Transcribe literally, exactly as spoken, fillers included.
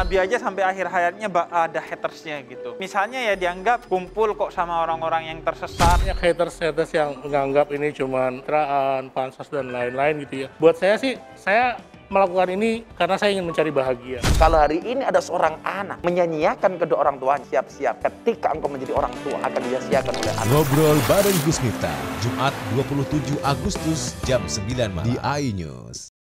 Nabi aja sampai akhir hayatnya ada hatersnya gitu. Misalnya ya dianggap kumpul kok sama orang-orang yang tersesat. Banyak haters-haters yang menganggap ini cuma teraan, pansos, dan lain-lain gitu ya. Buat saya sih, saya melakukan ini karena saya ingin mencari bahagia. Kalau hari ini ada seorang anak menyanyiakan kedua orang tua, siap-siap ketika engkau menjadi orang tua akan disia-siakan oleh anak. Ngobrol bareng Gus Miftah, Jumat dua puluh tujuh Agustus jam sembilan malam di iNews.